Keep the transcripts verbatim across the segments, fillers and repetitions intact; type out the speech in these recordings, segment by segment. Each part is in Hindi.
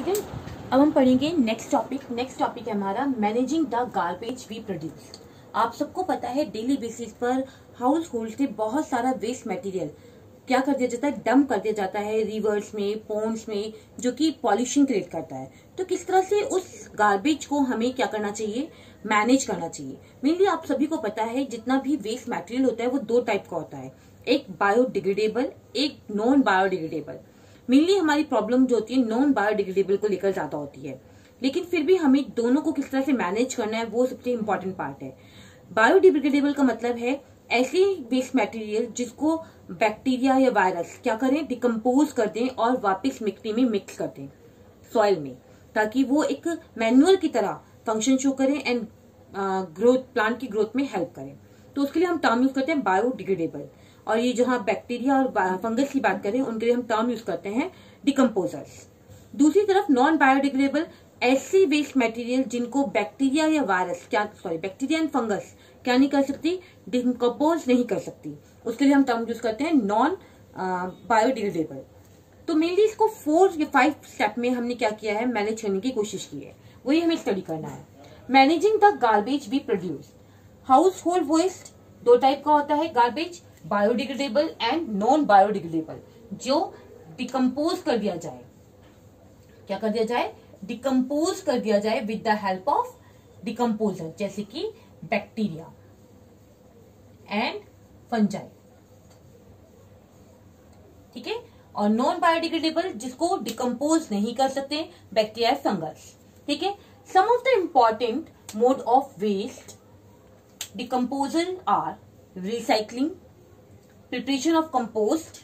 ठीक है, अब हम पढ़ेंगे नेक्स्ट टॉपिक। नेक्स्ट टॉपिक है हमारा managing the garbage we produce. आप सबको पता है डेली बेसिस पर हाउस होल्ड से बहुत सारा वेस्ट मटेरियल क्या कर दिया जाता है, डंप कर दिया जाता है रिवर्स में, पोन्ड्स में, जो कि पॉल्यूशन क्रिएट करता है। तो किस तरह से उस गार्बेज को हमें क्या करना चाहिए, मैनेज करना चाहिए। मेनली आप सभी को पता है जितना भी वेस्ट मटेरियल होता है वो दो टाइप का होता है, एक बायोडिग्रेडेबल, एक नॉन बायोडिग्रेडेबल। मेनली हमारी प्रॉब्लम जो होती है नॉन बायोडिग्रेडेबल को लेकर ज्यादा होती है, लेकिन फिर भी हमें दोनों को किस तरह से मैनेज करना है वो सबसे इम्पोर्टेंट पार्ट है। बायोडिग्रेडेबल का मतलब है ऐसे वेस्ट मटेरियल जिसको बैक्टीरिया या वायरस क्या करें, डिकम्पोज कर दें और वापस मिट्टी में मिक्स कर दें, सॉइल में, ताकि वो एक मैनुअल की तरह फंक्शन शो करें एंड ग्रोथ, प्लांट की ग्रोथ में हेल्प करें। तो उसके लिए हम टर्म यूज करते हैं बायोडिग्रेडेबल। और ये जहां बैक्टीरिया और फंगस की बात करें उनके लिए हम टर्म यूज करते हैं डिकम्पोजर्स। दूसरी तरफ नॉन बायोडिग्रेडेबल ऐसी वेस्ट मटेरियल जिनको बैक्टीरिया या वायरस क्या सॉरी बैक्टीरिया एंड फंगस क्या नहीं कर सकती, डिकम्पोज नहीं कर सकती, उसके लिए हम टर्म यूज करते हैं नॉन बायोडिग्रेडेबल। तो मेनली इसको फोर या फाइव स्टेप में हमने क्या किया है, मैनेज करने की कोशिश की है, वही हमें स्टडी करना है। Managing the garbage we produce. Household waste दो टाइप का होता है garbage, biodegradable and non biodegradable, जो डिकम्पोज कर दिया जाए, क्या कर दिया जाए, डिकम्पोज कर दिया जाए with the help of decomposer, जैसे कि बैक्टीरिया एंड फंजाई, ठीक है। और नॉन बायोडिग्रेडेबल जिसको डिकम्पोज नहीं कर सकते, बैक्टीरिया, फंगस, ठीक है। Some of the important mode of waste decomposal are recycling, preparation of compost,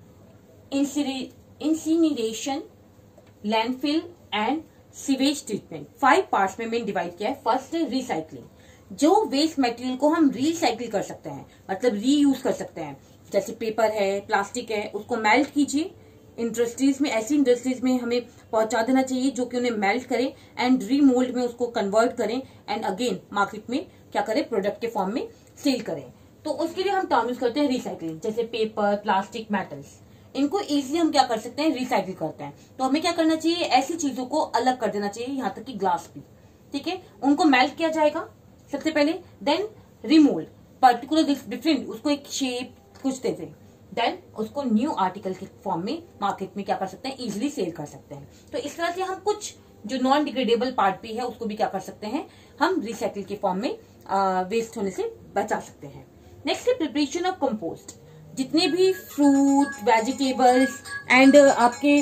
incineration, landfill and sewage treatment. Five parts में मैंने डिवाइड किया है। फर्स्ट है रिसाइकलिंग, जो वेस्ट मटेरियल को हम रिसाइकिल कर सकते हैं, मतलब रीयूज कर सकते हैं, जैसे पेपर है, प्लास्टिक है, उसको मेल्ट कीजिए। इंडस्ट्रीज में, ऐसी इंडस्ट्रीज में हमें पहुंचा देना चाहिए जो कि उन्हें मेल्ट करें एंड रीमोल्ड में उसको कन्वर्ट करें एंड अगेन मार्केट में क्या करें, प्रोडक्ट के फॉर्म में सेल करें। तो उसके लिए हम टर्म यूज करते हैं रिसाइकलिंग, जैसे पेपर, प्लास्टिक, मेटल्स, इनको इजीली हम क्या कर सकते हैं, रिसाइकिल करते हैं। तो हमें क्या करना चाहिए, ऐसी चीजों को अलग कर देना चाहिए, यहाँ तक कि ग्लास भी, ठीक है। उनको मेल्ट किया जाएगा सबसे पहले, देन रिमोल्ड, पर्टिकुलर डिफरेंट, उसको एक शेप कुछ देते हैं, देन उसको न्यू आर्टिकल के फॉर्म में मार्केट में क्या कर सकते हैं, इजिली सेल कर सकते हैं। तो इस तरह से हम कुछ जो नॉन डिग्रेडेबल पार्ट भी है उसको भी क्या कर सकते हैं, हम रिसाइकिल के फॉर्म में वेस्ट होने से बचा सकते हैं। नेक्स्ट है प्रिपरेशन ऑफ कंपोस्ट। जितने भी फ्रूट, वेजिटेबल्स एंड आपके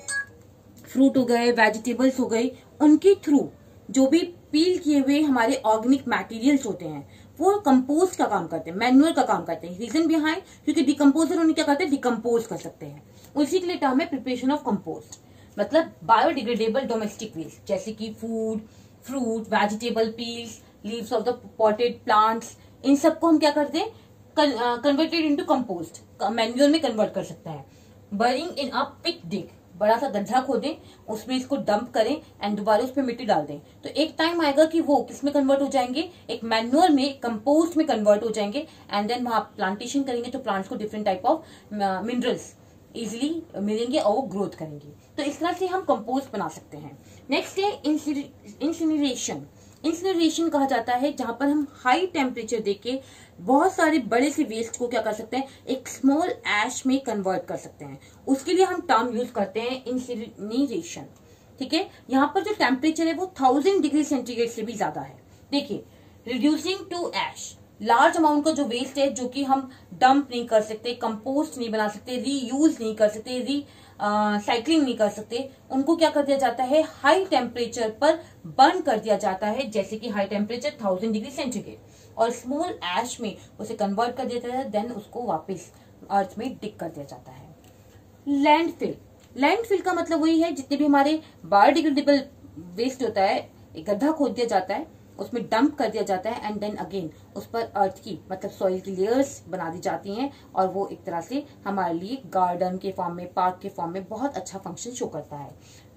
फ्रूट हो गए, वेजिटेबल्स हो गए, उनके थ्रू जो भी पील किए हुए हमारे ऑर्गेनिक मटेरियल्स होते हैं वो कंपोस्ट का काम करते हैं, मैन्युअल का काम करते हैं। रीजन बिहाइंड, क्योंकि डिकम्पोजर उन्हें क्या करते हैं, डिकम्पोज कर सकते हैं। उसी के लिए टर्म है प्रिपरेशन ऑफ कंपोस्ट, मतलब बायोडिग्रेडेबल डोमेस्टिक वेस्ट, जैसे कि food, fruit, vegetable peels, leaves of the potted plants, इन सबको हम क्या करते हैं, कन्वर्टेड इनटू कंपोस्ट, मैन्युअल में कन्वर्ट कर सकते हैं। बरिंग इन अ पिट डिग, बड़ा सा गड्ढा खोदें, उसमें इसको डंप करें एंड दोबारा उस पर मिट्टी डाल दें, तो एक टाइम आएगा कि वो किस में कन्वर्ट हो जाएंगे, एक मैन्युअल में, कंपोस्ट में कन्वर्ट हो जाएंगे एंड देन वहां प्लांटेशन करेंगे तो प्लांट्स को different type of minerals easily मिलेंगे और वो ग्रोथ करेंगे। तो इस तरह से हम कंपोस्ट बना सकते हैं। नेक्स्ट है इंसिनरेशन। इंसिनरेशन कहा जाता है जहां पर हम हाई टेम्परेचर देके बहुत सारे बड़े से वेस्ट को क्या कर सकते हैं, एक स्मॉल ऐश में कन्वर्ट कर सकते हैं। उसके लिए हम टर्म यूज करते हैं इंसिनरेशन, ठीक है। यहाँ पर जो टेम्परेचर है वो थाउजेंड डिग्री सेंटीग्रेड से भी ज्यादा है। देखिए, reducing to ash, large amount का जो वेस्ट है जो कि हम डंप नहीं कर सकते, कंपोस्ट नहीं बना सकते, रीयूज नहीं कर सकते, री साइक्लिंग uh, नहीं कर सकते, उनको क्या कर दिया जाता है, हाई टेम्परेचर पर बर्न कर दिया जाता है, जैसे कि high temperature thousand degree centigrade, और स्मॉल ऐश में उसे कन्वर्ट कर देता है, देन उसको वापस अर्थ में डिग कर दिया जाता है। लैंडफिल, लैंडफिल का मतलब वही है जितने भी हमारे बायोडिग्रेडेबल वेस्ट होता है, एक गड्ढा खोद दिया जाता है, उसमें डंप कर दिया जाता है एंड देन अगेन उस पर अर्थ की मतलब सॉइल की लेयर्स बना दी जाती हैं और वो एक तरह से हमारे लिए गार्डन के फॉर्म में, पार्क के फॉर्म में बहुत अच्छा फंक्शन शो करता है।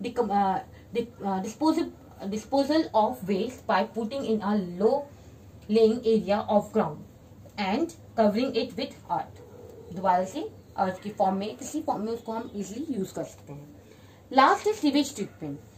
Disposal of waste by putting in a low lying area of ground and covering it with earth, दोबारा से अर्थ के फॉर्म में, किसी फॉर्म में उसको हम इजिली यूज कर सकते हैं। लास्ट है सीवेज ट्रीटमेंट।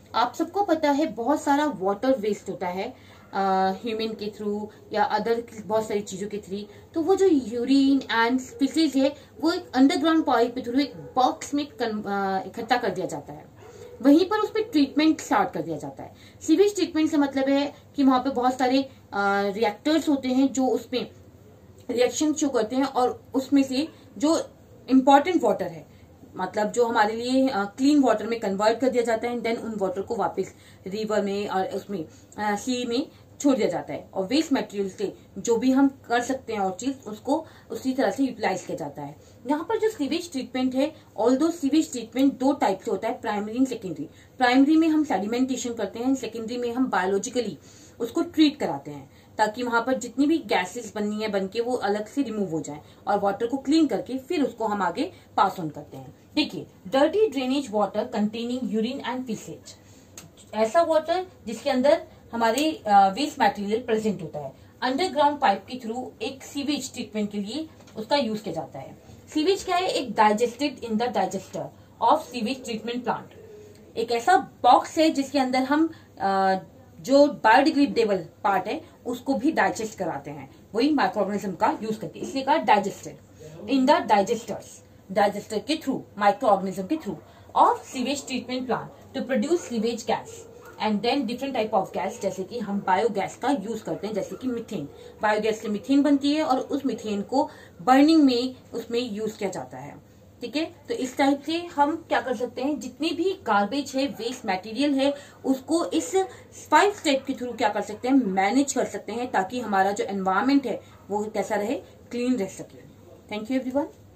आप सबको पता है बहुत सारा वाटर वेस्ट होता है ह्यूमन के थ्रू या अदर बहुत सारी चीजों के थ्रू। तो वो जो यूरिन एंड स्पीसीज है वो एक अंडरग्राउंड पाइप के थ्रू एक बॉक्स में इकट्ठा कर दिया जाता है, वहीं पर उस पर ट्रीटमेंट स्टार्ट कर दिया जाता है। सीवेज ट्रीटमेंट से मतलब है कि वहां पे बहुत सारे रिएक्टर्स होते हैं जो उसमें रिएक्शन शो करते हैं और उसमें से जो इम्पोर्टेंट वाटर है, मतलब जो हमारे लिए क्लीन वाटर में कन्वर्ट कर दिया जाता है, देन उन वाटर को वापस रिवर में और उसमें सी में छोड़ दिया जाता है। और वेस्ट मटेरियल से जो भी हम कर सकते हैं और चीज उसको उसी तरह से यूटिलाइज किया जाता है। यहाँ पर जो सीवेज ट्रीटमेंट है, ऑल दो सीवेज ट्रीटमेंट दो टाइप से होता है, प्राइमरी एंड सेकेंडरी। प्राइमरी में हम सेडिमेंटेशन करते हैं, सेकेंडरी में हम बायोलॉजिकली उसको ट्रीट कराते हैं ताकि वहां पर जितनी भी गैसेस बननी है बनके वो अलग से रिमूव हो जाए और वाटर को क्लीन करके फिर उसको हम आगे पास ऑन करते हैं। देखिए, dirty drainage water containing urine and faeces, ऐसा वाटर जिसके अंदर हमारे वेस्ट मटेरियल प्रेजेंट होता है, अंडरग्राउंड पाइप के थ्रू एक सीवेज ट्रीटमेंट के लिए उसका यूज किया जाता है। सीवेज क्या है? एक digested in the digester of sewage treatment plant. एक ऐसा बॉक्स है जिसके अंदर हम आ, जो बायोडिग्रेडेबल पार्ट है उसको भी डाइजेस्ट कराते हैं, वही माइक्रो ऑर्गेनिज्म का यूज करके, इसलिए कहा digested in the digesters, digester के थ्रू, माइक्रो ऑर्गेनिज्म के through of sewage treatment plant to produce sewage gas and then different type of gas, जैसे कि हम बायोगैस का यूज करते हैं, जैसे कि मीथेन। बायोगैस से मीथेन बनती है और उस मीथेन को बर्निंग में उसमें यूज किया जाता है। ठीक है, तो इस टाइप से हम क्या कर सकते हैं, जितनी भी गार्बेज है, वेस्ट मटेरियल है, उसको इस फाइव स्टेप के थ्रू क्या कर सकते हैं, मैनेज कर सकते हैं ताकि हमारा जो एनवायरमेंट है वो कैसा रहे, क्लीन रह सके। Thank you everyone.